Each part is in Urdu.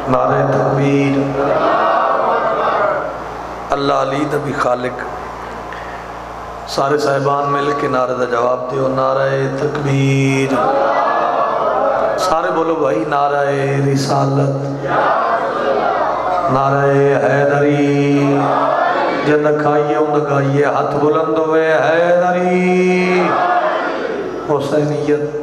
نعرہ تکبیر، اللہ علی دا بھی خالق، سارے صاحبان مل کے نعرہ دا جواب دیو، نعرہ تکبیر، سارے بولو بھائی، نعرہ رسالت، نعرہ حیدری، جن کھائیے ان کھائیے، ہاتھ بلند ہوئے، حیدری، حسینیت،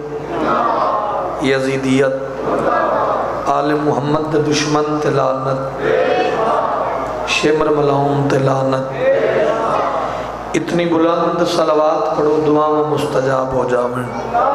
یزیدیت، آل محمد دے دشمن تے لعنت، شمر ملعون تے لعنت، اتنی بلند صلوات پڑھو دعا میں مستجاب ہو جاویں۔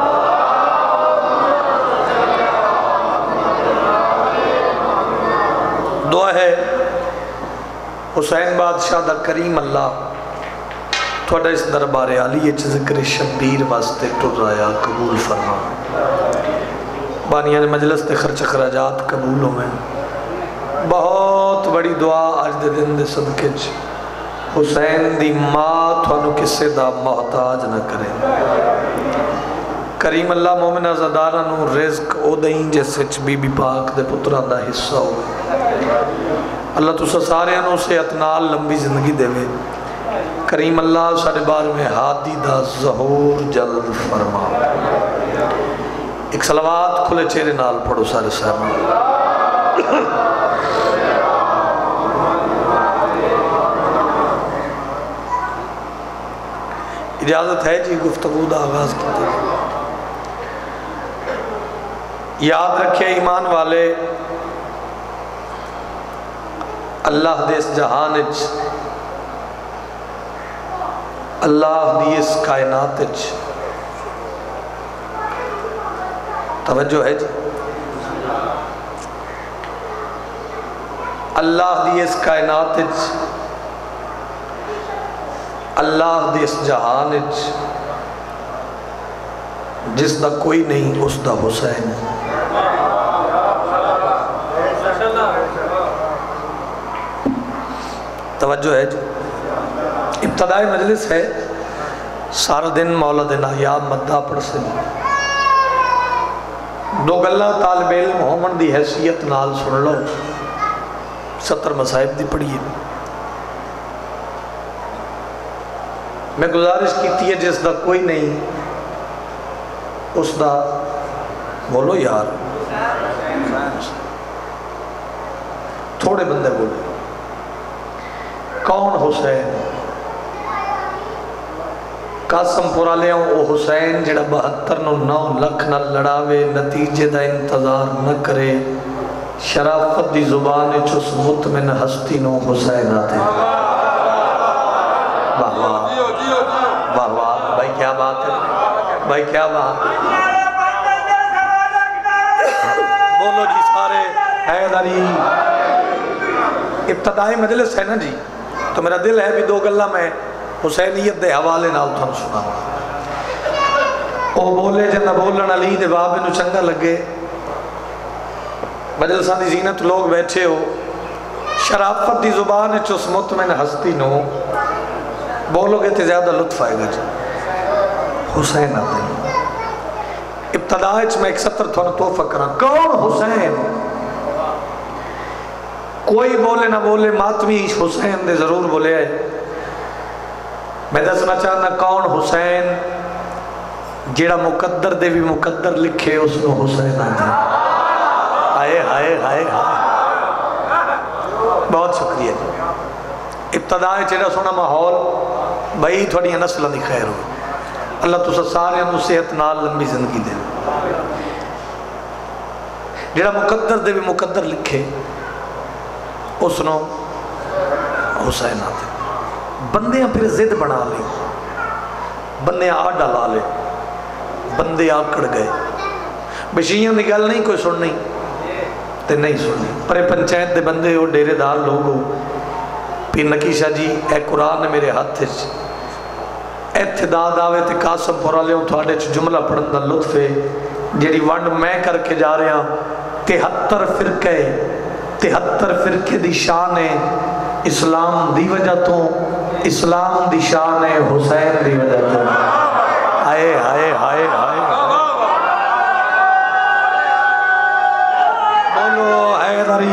دعا ہے حسین بادشاہ دا کریم اللہ تھوڑا اس دربار عالی ذکر شبیر واسطے ٹر آیا قبول فرما، بانیان مجلس تے خرچ خراجات قبول ہوئے، بہت بڑی دعا آج دے دن دے صدقے حسین دی ماں تھانو کسے دا محتاج نہ کرے، کریم اللہ مومنہ زدارہ نو رزق او دیں جیسے بی بی پاک دے پتران دا حصہ ہوئے، اللہ تو سارے انہوں سے اتنال لمبی زندگی دے وے، کریم اللہ سارے بار میں ہادی دا ظہور جلد فرما، ایک صلوات کھلے چہرے نال پڑھو سارے صاحب۔ اجازت ہے جی گفتگو دا آغاز کرتے ہیں۔ یاد رکھے ایمان والے، اللہ دے اس جہانچ، اللہ دی اس کائناتچ، توجہ ہے جی، اللہ دی اس کائناتچ، اللہ دی اس جہانچ، جس دا کوئی نہیں اس دا حسین، توجہ ہے جی۔ ابتدائی مجلس ہے، سارا دن مولا دن آیاب مدہ پڑھ سے دو گلہ طالب علم ہومن دی حیثیت نال سن لو، 70 مصائب دی پڑھیے، میں گزارش کیتی ہے جس دا کوئی نہیں اس دا بولو یار، تھوڑے بندے بولے کون حسین؟ قاسم پورا لے آؤں او حسین جڑا 72 لکھ نہ لڑاوے، نتیجے دا انتظار نہ کرے، شرافت دی زبان چس مطمئن ہستی نو حسین آتے۔ واہ واہ واہ واہ، بھائی کیا بات ہے، بھائی کیا بات ہے، بولو جی سارے حیدری۔ ابتدائی مجلس ہے نا جی، تو میرا دل ہے بھی دو گلہ میں حسینیت دے حوالے نال تھا سنا، او بولے جنہ بولن علی دے بابے نو چنگا لگے، مجلسان دی زینت لوگ بیٹھے ہو، شرافت دی زبان چس مطمئن ہستی نو بولو گے تے زیادہ لطف آئے گا جی، حسین آتے ہیں۔ ابتدائچ میں ایک سطر تھوڑا توفہ کرا، کون حسین؟ کوئی بولے نہ بولے، ماتمی حسین دے ضرور بولے آئے، میں دسنا چاہنا کون حسین؟ جیڑا مقدر دے بھی مقدر لکھے اس نو حسین آتے ہیں۔ آئے ہائے ہائے ہائے، بہت شکریہ۔ ابتدائیں چیڑا سونا ماحول، بھائی تھوڑی نسلہ دی خیر ہو، اللہ تو سارے انہوں صحت نال لمبی زندگی دے، جیڑا مقدر دے بھی مقدر لکھے اس نو حسین آتے ہیں۔ بندے پھر زد بنا لی، بندے آ ڈالا لے، بندے آکڑ گئے، بشیاں دی گل نہیں کوئی سننی تے نہیں سننی، پرے پنچایت دے بندے ہو، ڈیرے دار لوگ ہو، پھر نکیشہ جی اے قرآن میرے ہاتھ اتداد آوے تے قاسم پورا لے ہوں تھوڑے جملہ پڑھن دا لطف ہے، جیڑی ونڈ میں کر کے جا رہے ہیں، 73 فرقے دی شان ہے اسلام دی وجہ تو، اسلام دی شان ہے حسین دی وجہ تو۔ آئے آئے آئے آئے، بولو حیدری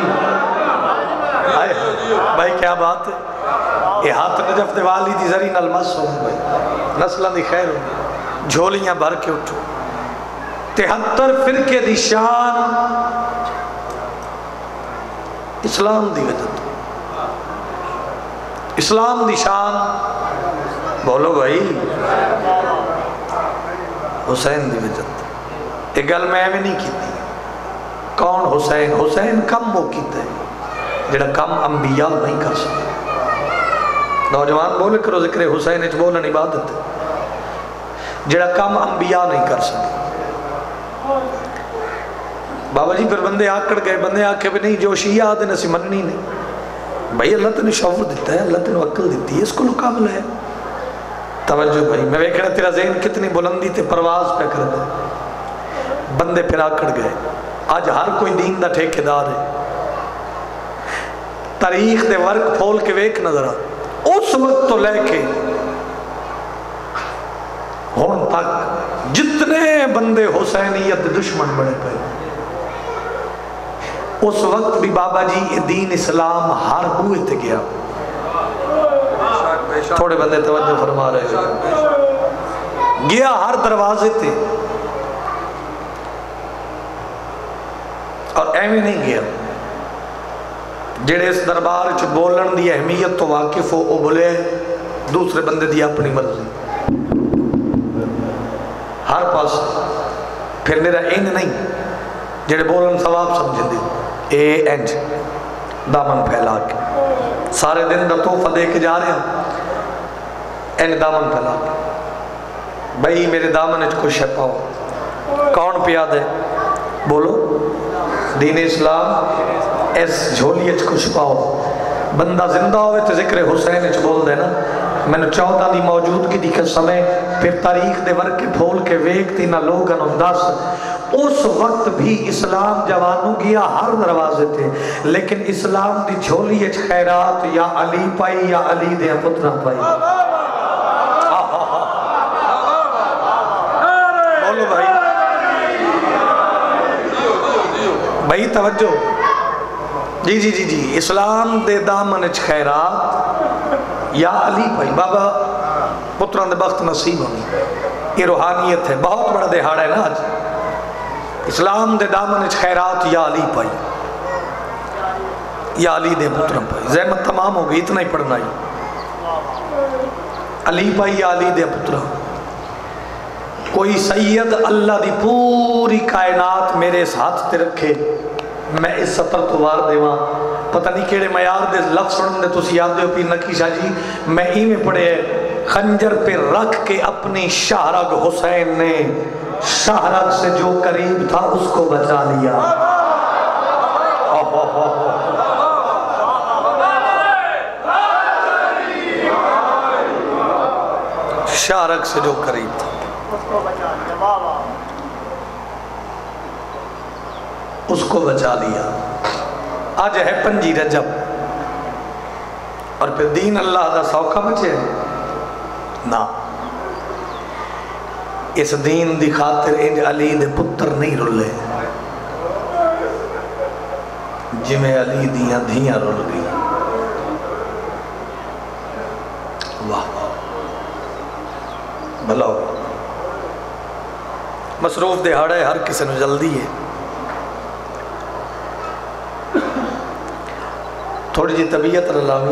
بھائی کیا بات ہے یہ ہاتھ نجف دے والی دی زرین المس ہوں بھائی نسلہ دی خیر ہوں جھولیاں بھر کے اٹھو 73 فرقے دی شان اسلام دی وجہ اسلام دی شان بولو بھائی حسین دی وجہ ایک گل میں نہیں کی تھی کون حسین حسین کم وہ کیتا ہے جڑا کم انبیاء نہیں کر سکتے نوجوان بولے کرو ذکر حسین اچ بولن عبادت ہے جڑا کم انبیاء نہیں کر سکتے بابا جی پھر بندے آکڑ گئے بندے آکے بھی نہیں جو شیعہ آدھے نسی مننی نہیں بھائی اللہ تنے شعور دیتا ہے اللہ تنے عقل دیتی ہے اس کو مقابل ہے توجہ بھائی میں ویکھنا تیرا ذہن کتنی بلندی تے پرواز پہ کر دے بندے پھر آکڑ گئے آج ہر کوئی دین دا ٹھیکیدار ہے تاریخ دے ورک پھول کے ویک نظر آ اس وقت تو لے کے ہون تک جتنے بندے حسینیت دشمن بڑے پہ اس وقت بھی بابا جی دین اسلام ہر بوئے تے گیا تھوڑے بندے توجہ فرما رہے ہیں گیا ہر دروازے تے اور ایویں نہیں گیا جڑے اس دربار چ بولن دی اہمیت تو واقف ہو او بولے دوسرے بندے دی اپنی مرضی ہر پاس پھر میرا این نہیں جڑے بولن ثواب سمجھ دی اے انج دامن پھیلا کے سارے دن دا تحفہ دے کے جا رہے ہیں این دامن پھیلا کے بھائی میرے دامن اچ کو شپاؤ کون پیا دے بولو دین اسلام اس جھولی اچ کچھ پاؤ بندہ زندہ ہوئے تو ذکر حسین اچ بول دے نا میں نے 14 دی موجودگی دی قسم ہے پھر تاریخ دے ورکے پھول کے ویکتی نہ لوگن انداز اس وقت بھی اسلام جوانوں گیا ہر دروازے تھے لیکن اسلام دی جھولی اچ خیرات یا علی پائی یا علی دے پترہ پائی بولو بھائی بھائی توجہ جی جی جی جی اسلام دے دامن اچ خیرات یا علی بھائی بابا پتران دے بخت نصیب ہونی یہ روحانیت ہے بہت بڑا دہاڑا ہے نا آج اسلام دے دامن اچ خیرات یا علی بھائی یا علی دے پتران بھائی زحمت تمام ہو گئی اتنا ہی پڑھنا ہی علی بھائی یا علی دے پتران کوئی سید اللہ دی پوری کائنات میرے ساتھ تے رکھے میں اس سطر تو وار دے وہاں پتہ نہیں کیڑے معیار دے لفظ سنن دے تو یاد دے پی نکی شاہ جی میں ہی میں پڑھے خنجر پہ رکھ کے اپنی شاہرگ حسین نے شاہرگ سے جو قریب تھا اس کو بچا لیا شاہرگ سے جو قریب تھا اس کو بچا لیا آج ہے 5 رجب اور پھر دین اللہ دا سوکھا بچے نا اس دین دی خاطر انج علی دے پتر نہیں رولے جی میں علی دیاں دھیاں رول گئی واہ بھلا ہو مصروف دہاڑا ہے ہر کسی نے جلدی ہے تھوڑی جی طبیعت رلاوی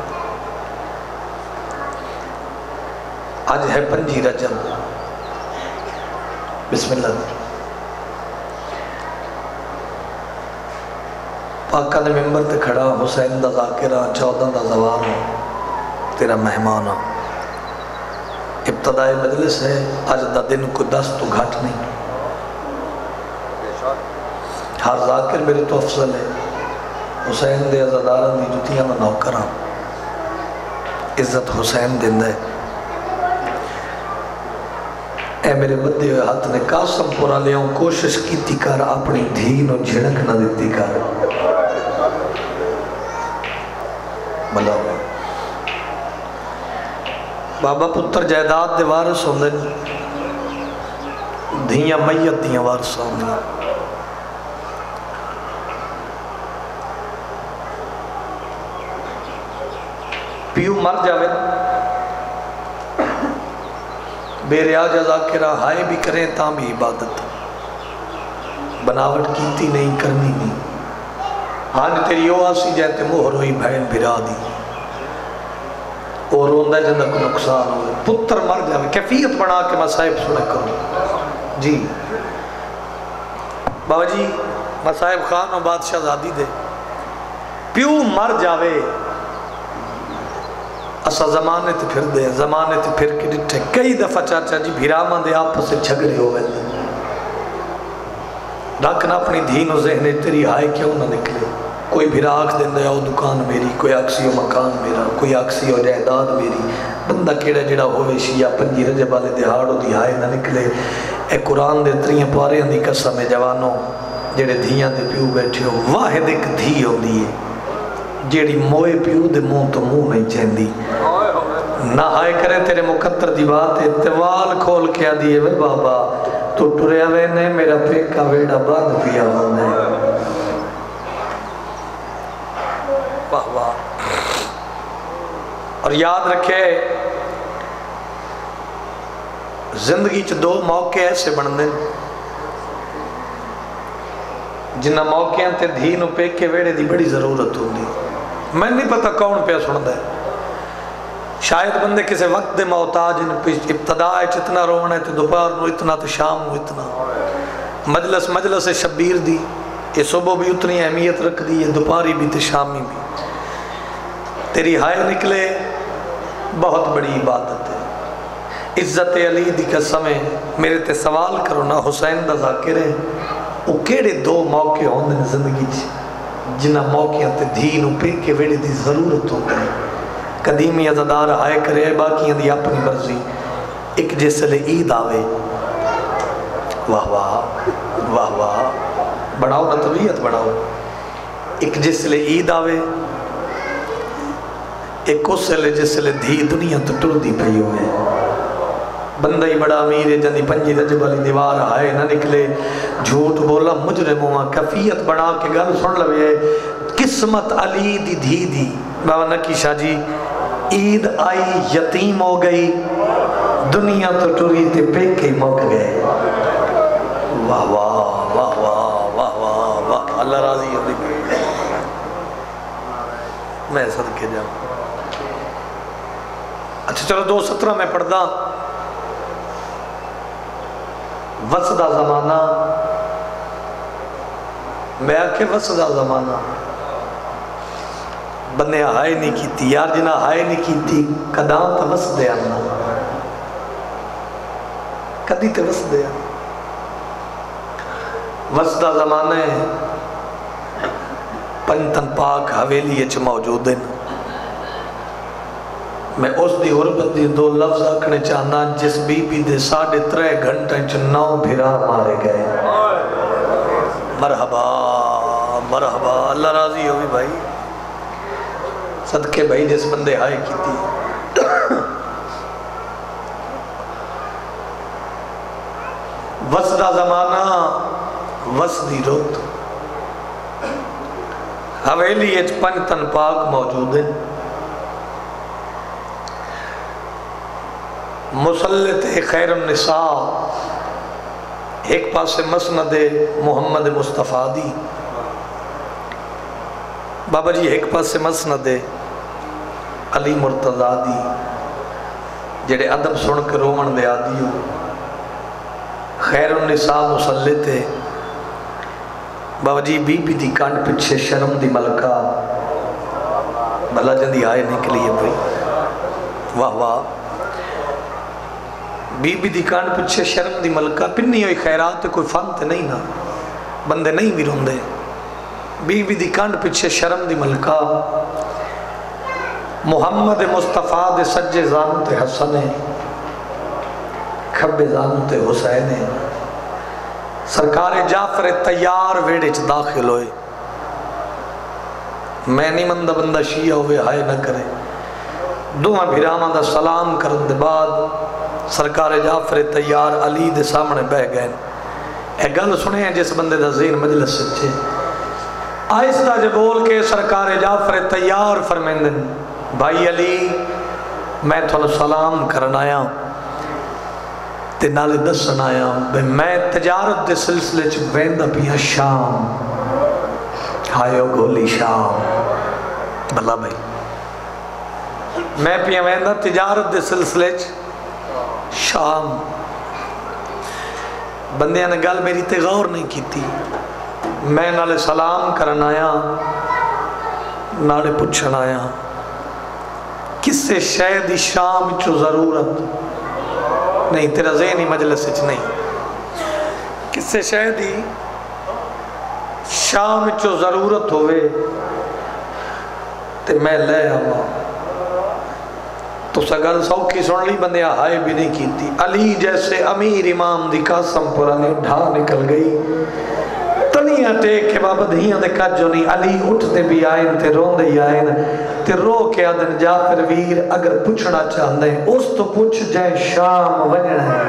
آج ہے 5 رجب بسم اللہ پاکہ دے ممبر تے کھڑا حسین دا ذاکرہ 14 دا زوار تیرا مہمان ابتدائی مجلس ہے آج دا دن کو 10 تو گھٹ نہیں ہر ذاکر میرے تو افضل ہے حسین دے عزاداران دی جتیاں میں نوکران عزت حسین دن دے اے میرے بدے ہوئے ہاتھ نے قاسم پورا لے ہوں کوشش کی تھی کر اپنی دھین و جھڑک نہ دیتی کر بلا ہوئے بابا پتر جائیداد دے وارث ہوں دے دھیاں میت دیاں وارث ہوں دے پیو مر جاوے بے ریاض ذاکرہ ہائے بھی کریں تاں بھی عبادت بناوٹ کیتی نہیں کرنی نہیں ہاں تیری او آسی جائے مہر ہوئی بھین بھرا دی اور روندہ جندہ کو نقصان ہوئے پتر مر جاوے کیفیت بنا کے مسائب سنے کرو جی بابا جی مسائب خان و بادشاہ زادی دے پیو مر جاوے اسا زمانے تے پھر دے زمانے تے پھر کے ڈٹھے کئی دفعہ چاچا جی بھیراما دے آپس سے جھگڑے ہوئے رکھنا اپنی دھین و ذہنے تیری ہائے کیوں نہ نکلے کوئی بھیرا آنکھ دیں دیا وہ دکان میری کوئی آکسی و مکان میرا کوئی آکسی و جائیداد میری بندہ کیڑا جڑا ہوئے شیعہ پنجی رجب والے دہاڑو دی ہائے نہ نکلے اے قرآن دے تریاں پارے دی قسم ہے جوانوں جڑے دھیاں دے پیو بیٹھے ہو واحد ایک دھی ہو دیئے جیڑی موئے پیو دے منہ تو منہ نہیں چہندی نہ ہائے کرے تیرے مقدر دی بات اتوال کھول کے دیئے وے بابا تو ٹریا وے نے میرا پیکا ویڑا باندھ پیا ہونے واہ واہ اور یاد رکھے زندگی چ دو موقع ایسے بندے جنہ موقع تے دھین و پیکے ویڑے دی بڑی ضرورت ہوندی میں نہیں پتا کون پہ سندا ہے شاید بندے کسے وقت دے محتاج ابتداء اتنا رونا ہے تو دوپہر نو اتنا تو شام نو اتنا مجلس شبیر دی یہ صبح بھی اتنی اہمیت رکھ دی ہے دوپہری بھی تو شامی بھی تیری ہائے نکلے بہت بڑی عبادت ہے عزت علی دی قسم ہے میرے تے سوال کرو نا حسین دا ذاکر ہے وہ کیڑے دو موقع ہوندے زندگی جنہ موقع تے دھین و پیکے ویڑے دی ضرورت ہوندے قدیمی عزدار ہائے کرے باقیاں دی اپنی مرضی ایک جیسے عید آوے واہ واہ واہ واہ بڑھاؤ نا طبیعت بڑھاؤ ایک جیسے عید آوے ایک اس لے جیسے دھی دنیا تو ٹر دی پئی ہوئے بندہ ہی بڑا امیر ہے جندی پنجی رجب والی دیوار آئے نہ نکلے جھوٹ بولا مجرموں کفیت بنا کے گل سن لوے قسمت علی دی دھی دی بابا نکی شاہ جی عید آئی یتیم ہو گئی دنیا تو ٹری تے پیکے مک گئے واہ واہ واہ واہ واہ واہ واہ اللہ راضی ہو میں صدقے جاؤں اچھا چلو 2:17 میں پڑھدا وسدہ زمانہ میں آکے وسدہ زمانہ بندے ہائے نہیں کیتی یار جنہ ہائے نہیں کیتی کداں تا وسدے آنا کدی تے وسدے آنا وسدہ زمانے پنتن پاک حویلی اچھ موجود ہیں میں اس دی غربت دی 2 لفظ آکھنے چاہنا جس بی بی دے 3.5 گھنٹے چ 9 بھیرا مارے گئے مرحبا مرحبا اللہ راضی ہوئی بھائی صدقے بھائی جس بندے ہائے کی تھی وسدہ زمانہ وسدی روت حویلی اچ پنتن پاک موجود ہیں مسلط خیر النساء ایک پاس مسند محمد مصطفیٰ دی بابا جی ایک پاس مسند علی مرتضیٰ دی جڑے ادب سن کے رومن دے آدی ہو خیر النساء مسلط ہے بابا جی بی بی دی کانڈ پچھے شرم دی ملکہ بھلا جندی آئے نکلی ہے بھائی واہ واہ بی بی دی کانڈ پچھے شرم دی ملکہ پنی ہوئی خیرات کوئی فن تے نہیں نا بندے نہیں بھی روندے بی بی دی کانڈ پچھے شرم دی ملکہ محمد مصطفیٰ دے سجے زانو تے حسن ہے کھبے زانو تے حسین ہے سرکار جعفر تیار ویڑے چ داخل ہوئے میں نہیں مندہ بندہ شیعہ ہوئے ہائے نہ کرے دعا بھیراما دا سلام کرن دے بعد سرکار جعفر تیار علی دے سامنے بہ گئے اے گل سنے ہیں جس بندے دا ذہن مجلس سچے آہستہ جو بول کے سرکار جعفر تیار فرمیندن بھائی علی میں تھوڑا سلام کرنا آیا تے نالے دسن آیا بے میں تجارت دے سلسلے چ ویندا پیا شام ہایو گولی شام بلا بھائی میں پیا ویندا تجارت دے سلسلے چ شام بندیاں نے گل میری تے غور نہیں کیتی میں نالے سلام کرنا آیا نالے پوچھنا آیا کسے شے دی شام چو ضرورت نہیں تیرا ذہنی مجلس وچ نہیں کسے شے دی شام چو ضرورت ہوئے تے میں لے آواں تو سگل سوکھی سن لی بندے ہائے بھی نہیں کیتی علی جیسے امیر امام دی قسم پرانے ڈھا نکل گئی تنیاں ٹیک کے بابا دھیاں دے کجو نہیں علی اٹھتے بھی آئین تے روندے ہی آئین تے رو کے آدن جعفر ویر اگر پوچھنا چاہندے اس تو پوچھ جائے شام ونجن ہے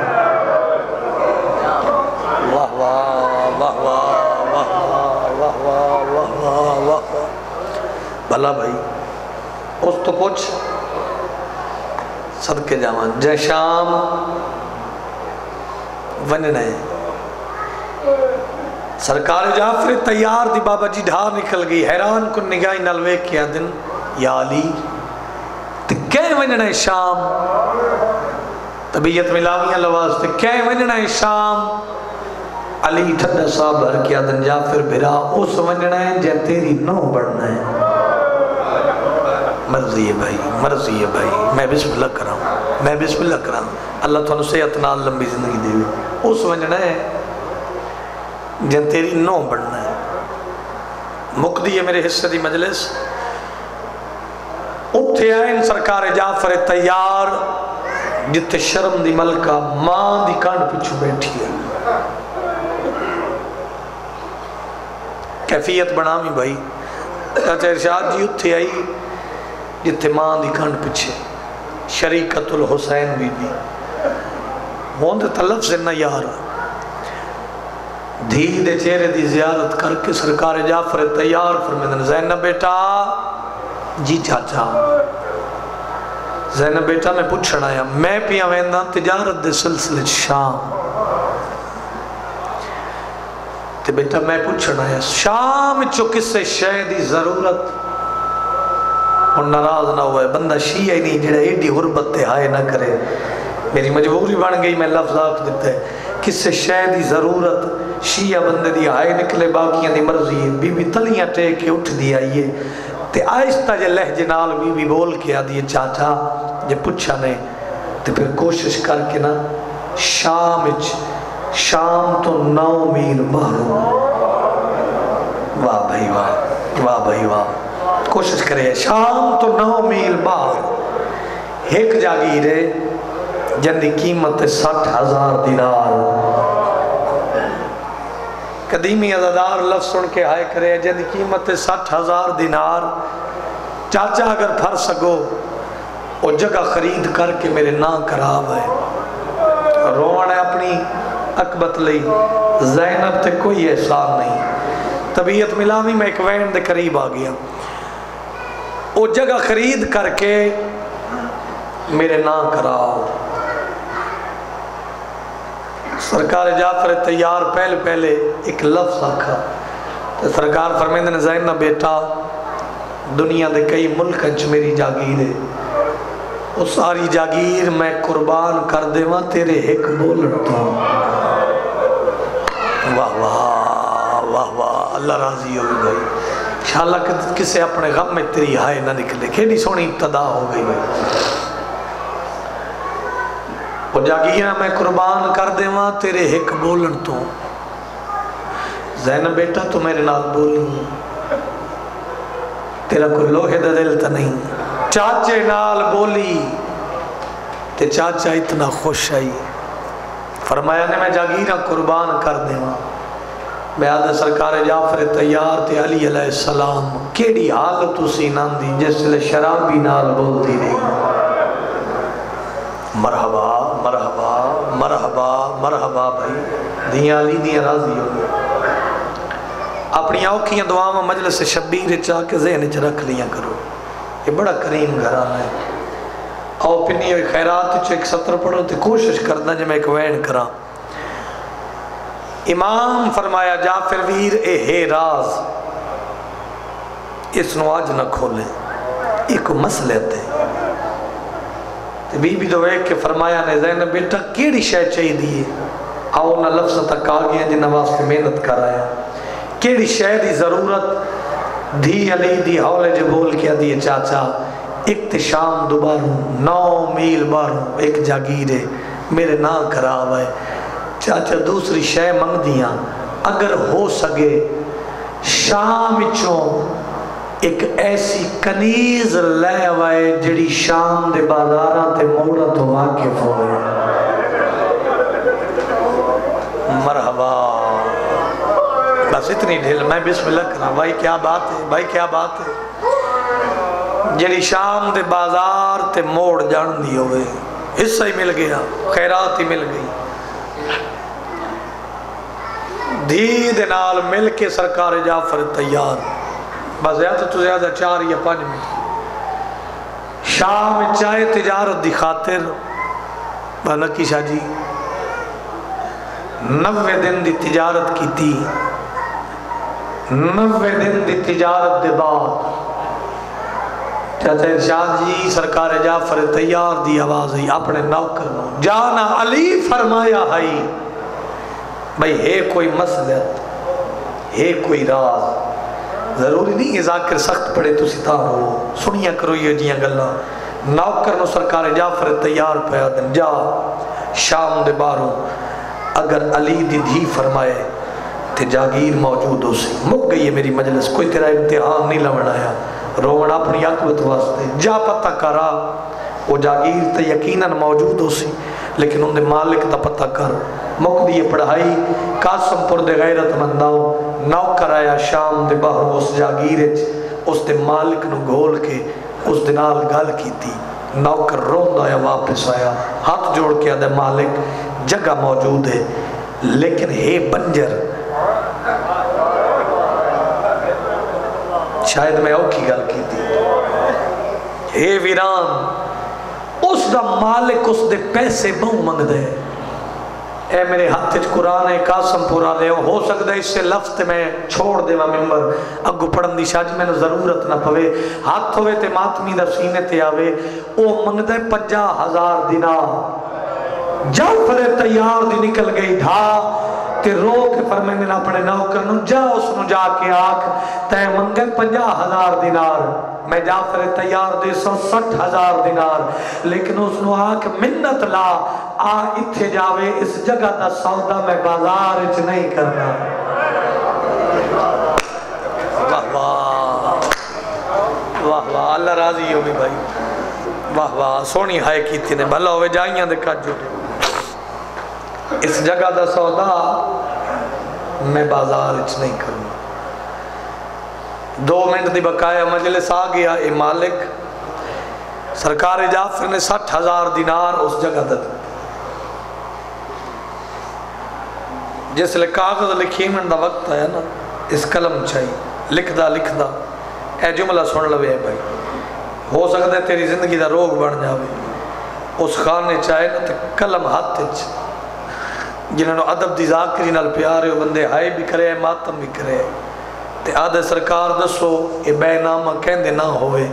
واہ واہ واہ واہ واہ واہ واہ واہ واہ بھلا بھائی اس تو پوچھ صدقے جامان جائے شام ونجن ہے سرکار جعفر تیار دی بابا جی ڈھا نکل گئی حیران کن نگاہی نلوے کیا دن یا علی تے کہیں ونجنا ہے شام طبیعت ملاویاں لواز تے کہیں ونجنا ہے شام علی ٹھنڈا صاحب ہر کیا دن جعفر بھرا اس ونجنا ہے جے تیری نو بڑھنا ہے مرضی ہے بھائی مرضی ہے بھائی میں بسم اللہ کراؤں میں بسم اللہ کراؤں اللہ تو صحت نال لمبی زندگی دے اس ونجنا ہے جن تیری نو بڑھنا ہے مقدی ہے میرے حصے دی مجلس اتھے آئین سرکار جعفر تیار جتے شرم دی ملکہ ماں دی کانڈ پچھو بیٹھی ہے کیفیت بنامی بھائی چاچا ارشاد جی اتھے آئی جتے ماں دی کانڈ پچھے شریکت الحسین بی بی ہوندے تلف سے نہ یار دھی دے چہرے دی زیارت کر کے سرکار جعفر تیار فرمیدن زینب بیٹا جی چاچا زینب بیٹا میں پوچھنا آیا میں پیا ویندہ تجارت دے سلسلے شام تے بیٹا میں پوچھنا آیا شام چو کسے شے دی ضرورت اور ناراض نہ ہوئے بندہ شیعہ ہی نہیں جڑا ایڈی غربت تے ہائے نہ کرے میری مجبوری بن گئی میں لفظ آکھ دیتے کسے شے دی ضرورت شیعہ بندے دی آئے نکلے باقیاں دی مرضی ہے بی بی تلیاں ٹیک کے اٹھ دی آئیے تے آہستہ جے لہجے نال بی بی بول کے آدھی چاچا جے پوچھا نے تے پھر کوشش کر کے نا شام تو 9 میل باہر واہ بھائی واہ واہ بھائی واہ کوشش کرے شام تو 9 میل باہر ایک جاگیر ہے جن دی قیمت 60,000 دینار قدیمی عزادار لفظ سن کے ہائے کرے جن دی قیمت 60,000 دینار چاچا اگر پھر سکو وہ جگہ خرید کر کے میرے نا کراب ہے روان ہے اپنی اکبت لئی زینب تے کوئی احسان نہیں طبیعت ملاوی میں ایک وین دے قریب آ گیا وہ جگہ خرید کر کے میرے نا کراؤ سرکار جعفر تیار پہلے ایک لفظ آکھا سرکار فرمیندن زینب بیٹا دنیا دے کئی ملکن چ میری جاگیر ہے وہ ساری جاگیر میں قربان کر دے ماں تیرے ایک بولن تو واہ واہ واہ واہ اللہ راضی ہوئی بھائی انشاءاللہ کسے اپنے غم میں تیری ہائے نہ نکلے کھیڑی سونی ابتدا ہو گئی بھائی وہ جاگیرہ میں قربان کر دے ماں تیرے ایک بولن تو زینب بیٹا تو میرے نال بولی تیرا کوئی لوہے دا دل تا نہیں چاچے نال بولی تے چاچا اتنا خوش آئی فرمایا نے میں جاگیرہ قربان کر دے ماں بیادہ سرکار جعفر تیار تے علی علیہ السلام کیڑی حالت اسی نام دی جس لئے شرابی نال بولتی نہیں مرحبا مرحبا مرحبا مرحبا بھائی دیاں علی دیاں راضی ہو اپنی آوکھیاں دعاواں مجلس شبیر چاہ کے ذہن چ رکھ لیاں کرو یہ بڑا کریم گھرانہ ہے. آؤ پنی ہوئی خیرات ایک سطر پڑھو تو کوشش کرنا جو میں ایک وین کرا. امام فرمایا جعفر ویر اے ہے راز اس نو آج نہ کھولے ایک مسئلے تے. بی بی دو ایک کے فرمایا نے زینب بیٹا کیڑی شے چاہی دیئے آؤ نہ لفظ تک آگیا جنہ واسطے محنت کر آیا کیڑی شے دی ضرورت دھی علی دی حولے جو بول کیا دیئے چاچا ایک تے شام دوباروں 9 میل باروں ایک جاگیرے میرے نا خراب ہے چاچا دوسری شے منگ دیاں اگر ہو سکے شام چوں ایک ایسی کنیز لے وائے جڑی شام دے بازاراں تے موڑا تو واقف ہوئے. مرحبا بس اتنی ڈھیل میں بسم اللہ کرا. بھائی کیا بات ہے بھائی کیا بات ہے جڑی شام دے بازار تے موڑ جان دی ہوئے حصہ ہی مل گیا خیرات ہی مل گئی. دھی دے نال مل کے سرکار جعفر تیار بس زیادہ تو زیادہ 4 یا 5 منٹ شام چاہے تجارت دی خاطر بلکی شاہ جی 90 دن دی تجارت کی تھی 90 دن دی تجارت دے بعد چاچا ارشاد جی سرکار جعفر تیار دی آواز ہی اپنے نوکر نو جانا علی فرمایا ہے بھئی ہے کوئی مسئلت ہے کوئی راز ضروری نہیں ہے ذاکر سخت پڑے تو ستا ہو سنیا کرو یہ جیاں گلہ نوکر نو سرکار جعفر تیار پیا دن جا شام دے باروں اگر علی دی دھی فرمائے تے جاگیر موجود ہو سی مک گئی ہے میری مجلس کوئی تیرا امتحان نہیں لوڑ آیا روڑ اپنی عقلت واسطے جا پتہ کرا وہ جاگیر تے یقیناً موجود ہو سی لیکن ان دے مالک دا پتہ کر مک دیئے پڑھائی قاسم پر دے غیرت منداؤ نوکر آیا شام دے باہر اس جاگیرج اس دے مالک نو گھول کے اس دے نال گل کی تھی نوکر روند آیا واپس آیا ہاتھ جوڑ کے آدھے مالک جگہ موجود ہے لیکن ہے بنجر شاید میں اوکھی گل کی تھی ہے ویران اس دا مالک اس دے پیسے بہو منگ دے اے میرے ہاتھ قرآن ہے قاسم پورا لے ہو سکتا ہے اس سے لفظ میں چھوڑ دے ممبر اگو پڑھن دی شاہ جی میں نے ضرورت نہ پوے ہاتھ ہوئے تے ماتمی دا سینے تے آوے او منگ دے 50,000 دینار جعفر تیار دی نکل گئی ڈھا تے رو کے فرمائیں نے اپنے نوکر نو جا اس نو جا کے آکھ تے منگے 50,000 دینار میں جعفر تیار دے 60,000 دینار لیکن اس نو آکھ منت لا آ اتھے جاوے اس جگہ دا سودا میں بازار اچ نہیں کرنا. واہ واہ واہ واہ اللہ راضی ہوگی بھائی واہ واہ سونی ہائے کی تھی نے بھلا ہوئے جائیاں دے کٹ جو اس جگہ دا سودا میں بازار اچ نہیں کروں. 2 منٹ دی بقایا مجلس آ گیا اے مالک سرکار جعفر نے 60,000 دینار اس جگہ دا جس لئے کاغذ لکھی من دا وقت آیا نا اس قلم چاہیے لکھ دا اے جملہ سن لوے ہے بھائی ہو سکتا ہے تیری زندگی دا روگ بڑھ جاوے اس خانے چاہے نا تے قلم ہاتھ جنہوں نے عدب دی ذاکری نال پیارے ہو بندے ہائے بھی کرے ماتم بھی کرے تے آدھے سرکار دسو یہ بے نامہ کہندے نہ ہوئے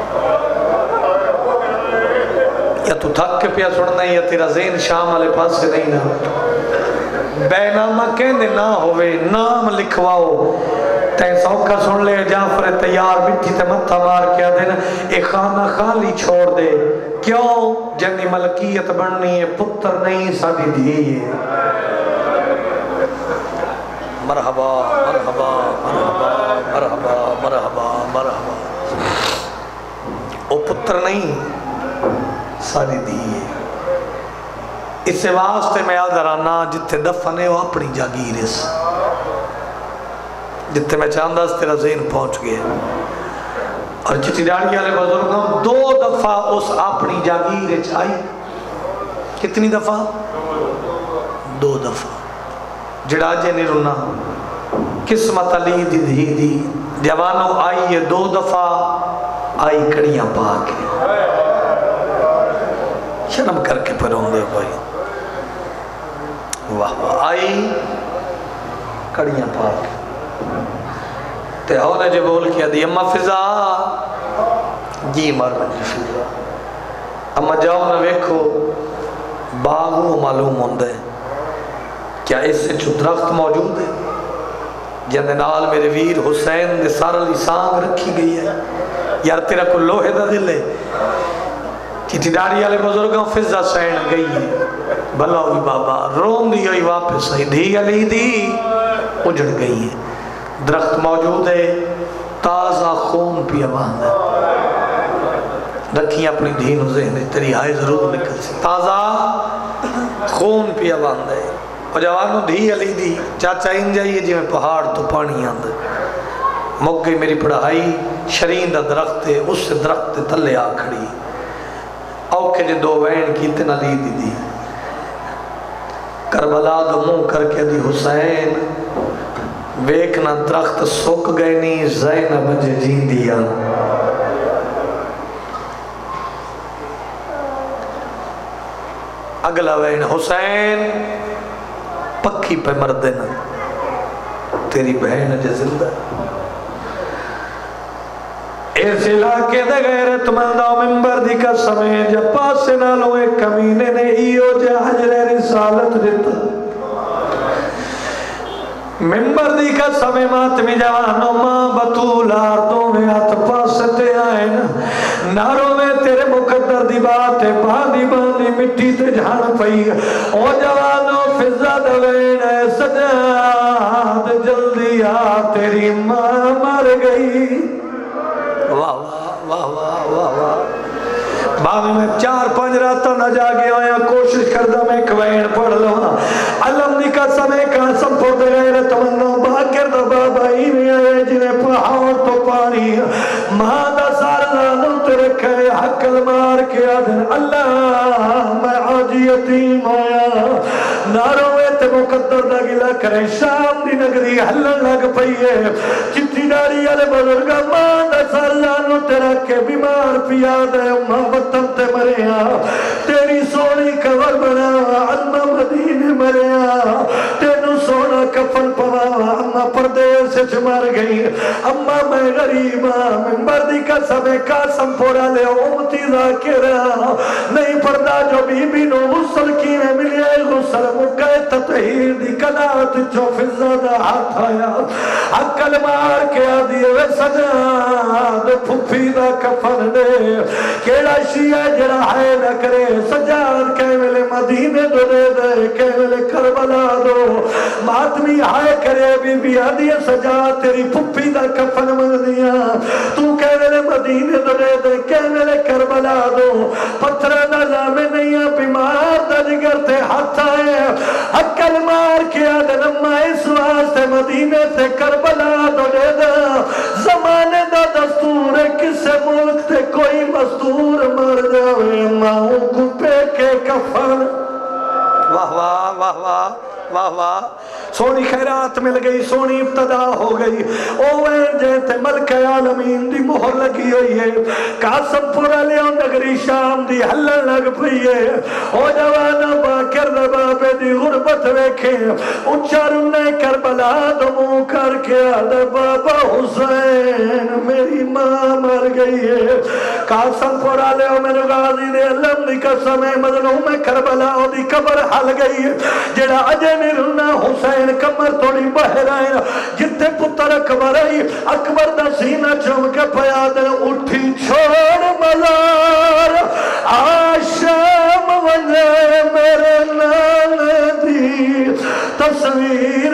یا تو تھک کے پیا سننا ہے یا تیرا ذہن شام والے پاس سے نہیں نہ بے نامہ کہندے نہ ہوئے نام لکھواؤ تین سوکھا سن لے جعفر تیار مٹھی تے متھا مار کیا دینا ایک خانہ خالی چھوڑ دے کیوں جنی ملکیت بننی ہے پتر نہیں سادی دیئے. مرحبا مرحبا مرحبا مرحبا مرحبا مرحبا او پتر نہیں ساری دیئے. اس سے واسطے میں آدھرانا جتے دفنے ہو اپنی جاگیر اس جتے میں چاندہ اس تیرا ذہن پہنچ گئے اور جتی ڈاڑی والے بزرگوں 2 دفعہ اس اپنی جاگیر اچ آئی کتنی دفعہ 2 دفعہ جڑا جے نہیں رونا قسمت علی دی دی جوانوں آئی 2 دفعہ آئی کڑیاں پا کے شرم کر کے پھروں دے بھائی واہ واہ آئی کڑیاں پا کے تے ہونے جو بول کیا دی اممہ فضا جی مارنا جی فضا اممہ جاؤ نہ ویکھو باغوں معلوم ہوندے کیا اس سے جو درخت موجود ہے جندے نال میرے ویر حسین دے سارا لی سانگ رکھی گئی ہے یار تیرا کو لوہے دا دل ہے کتی داری والے بزرگوں فضا سین گئی ہے بھلا ہوئی بابا روم دی ہوئی واپس آئی دھی علی دی اجڑ گئی ہے درخت موجود ہے تازہ خون پیا باندھ ہے رکھی اپنی دین و ذہن تیری آئے ضرور نکل سی تازہ خون پیا باندھ ہے اور جوانوں دھی علی دی چاچا ان جائیے جی میں پہاڑ تو پانی آندھ مک گئی میری پڑھائی شرین دا درخت ہے اس سے درخت تلے آ کھڑی اوکے جے دو وین کی اتنا لی دی کربلا دو منہ کر کے دی حسین ویکنا درخت سوک گئے نہیں زینب جے جین دیا اگلا وین حسین پکی پہ مردن تیری بہن جے زندہ اس علاقے دے غیرت مندہ ممبر دی قسمیں جب پاسے نالوں ایک کمینے نے ایو جے حجر رسالت دیتا ممبر دی قسمیں ماتمی جوانوں ماں بطول آردوں میں آت پاستے آئین ناروں میں تیرے مقدر دی باتیں باندی باندی مٹی تے جھان پئی او جوانوں فضا دوین اے سجاد جلدی آ تیری ماں مر گئی واہ واہ واہ واہ واہ بابی میں 4-5 راتوں نہ جاگے ہویا کوشش کردہ میں کوین پڑھ لوں علم دی قسم قاسم پڑھ دے غیرت مندوں باکر دا بابا ہی میں آئے جنہیں پہاڑ تو پانی ماں دا سارنانوں تے رکھے حقل مار کے آدھن اللہ میں آج یتیم ہویا ناروں میں تے مقدر دا گلہ کرے شام دی نگری حلن لگ پئیے چٹی ڈاری والے بزرگا ماں دا سارنانوں تے رکھے بیمار پیا دے ماں وطن تے مریا تیری سونی کور بنا اماں مدینے مریا تینو سونا کفن پوا اماں پردیس سے مر گئی اماں میں غریبا ممبر دی قسم قاسم پورا لے امتی ذاکرہ نہیں پردہ جو بی بی نو غسل کی میں ملے غسل مکہ تطہیر دی کنات جو فضا دا ہاتھ آیا عقل مار کے آدھیے وے سجاد پھپی دا کفن دے کیڑا شیعہ جڑا ہے نہ کرے سجاد کہے ملے مدینے دو دے دے کہے ملے کربلا دو ماتمی ہائے کرے بی بی آدھیے سجاد تیری پھپی دا کفن من دیا تو کہے ملے مدینے دو دے دے کہے ملے کربلا دو پتھرہ نظر میں نہیں بیمار دا جگر تے ہاتھ آئے عقل مار کے آدھن اما اس واسطے مدینے تے کربلا دو دے دا زمانے دا دستور ہے کسے ملک تے کوئی مستور مر جاوے ماں کو پہ کے کفن واہ واہ واہ واہ واہ واہ سونی خیرات مل گئی سونی ابتدا ہو گئی اوین جیتے ملک عالمین دی مہر لگی ہوئی ہے قاسم پورا لیوں نگری شام دی حلن لگ پئی ہے او جوانا باکر دبابے دی غربت ویکھے اچھاروں نے کربلا دموں کر کے آدھے بابا حسین میری ماں مر گئی ہے قاسم پورا لیوں میں غازی دے علم دی قسم مظلوم کربلا دی قبر حل گئی ہے جڑا اجے نرنا حسین کمر توڑی بہر آئے جتے پتر اکبر آئی اکبر دا سینہ چم کے پیادن اٹھی چھوڑ مزار آشام ونے میرے نانے دی تصویر